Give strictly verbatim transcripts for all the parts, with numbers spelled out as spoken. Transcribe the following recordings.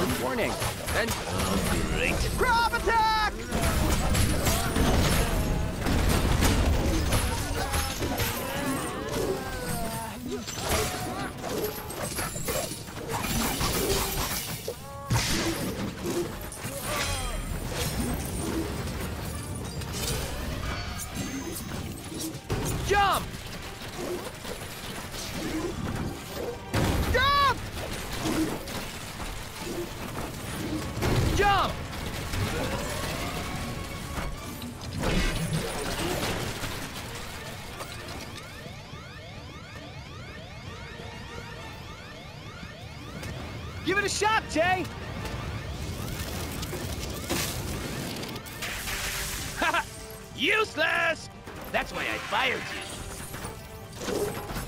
Warning. Then... Oh, great. Crab attack! Jump! Jump! Jump! Give it a shot, Jay! Haha! Useless! That's why I fired you.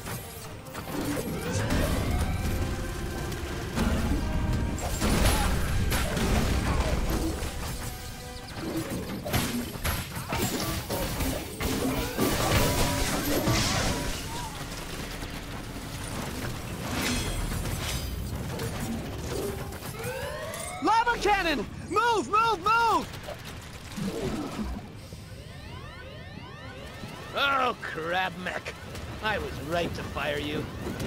Lava cannon! Move, move, move! Oh, crab mech. I was right to fire you.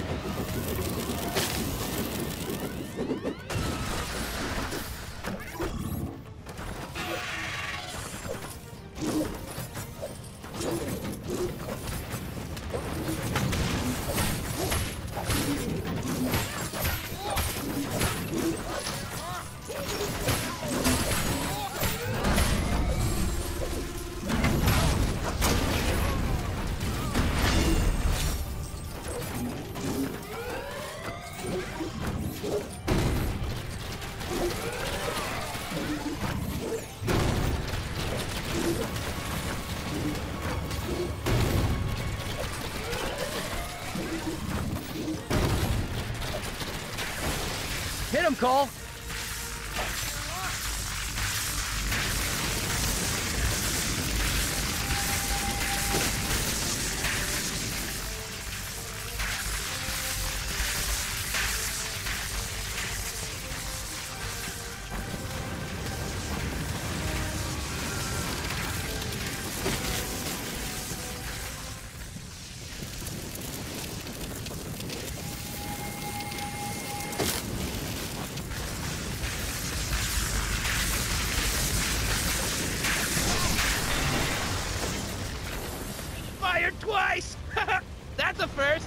Hit him, Cole! Fired twice! That's a first!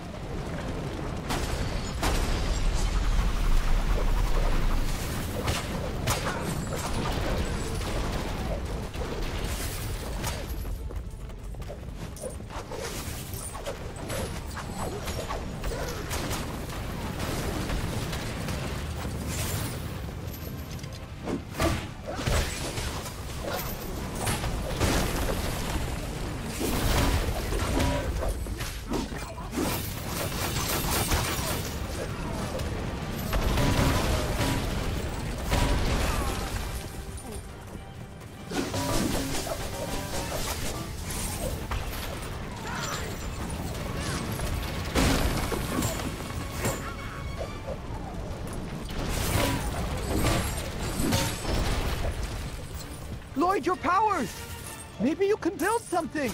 Lloyd, your powers! Maybe you can build something!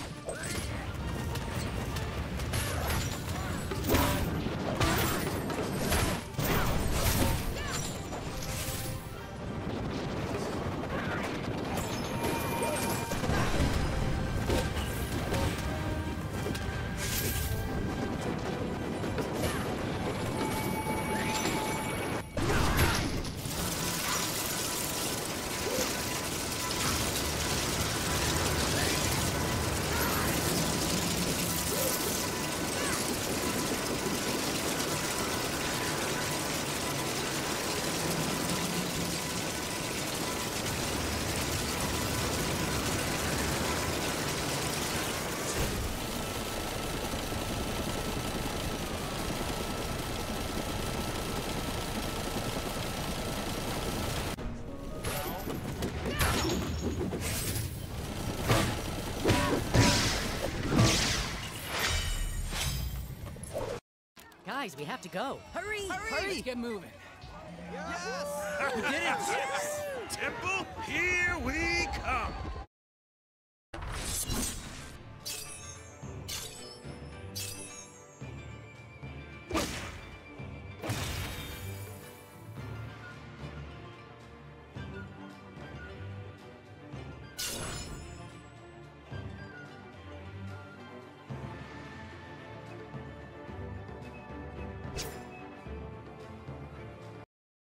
Guys, we have to go. Hurry! Hurry! Let's get moving. Yes! did it! Yes! Temple, here we come!